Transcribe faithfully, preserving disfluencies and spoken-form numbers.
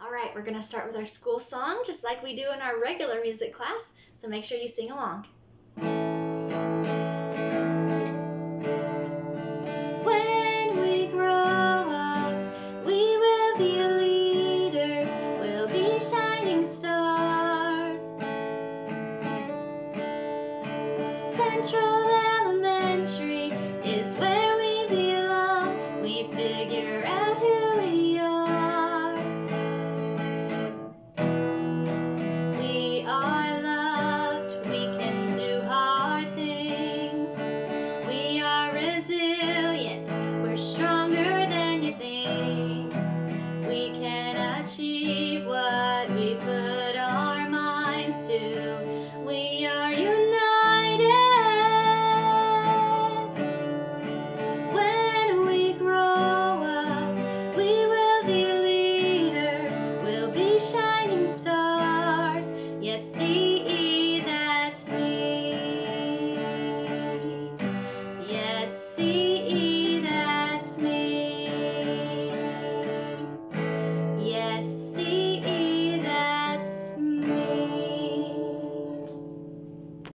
All right, we're going to start with our school song, just like we do in our regular music class, so make sure you sing along. When we grow up, we will be leaders, we'll be shining stars. Central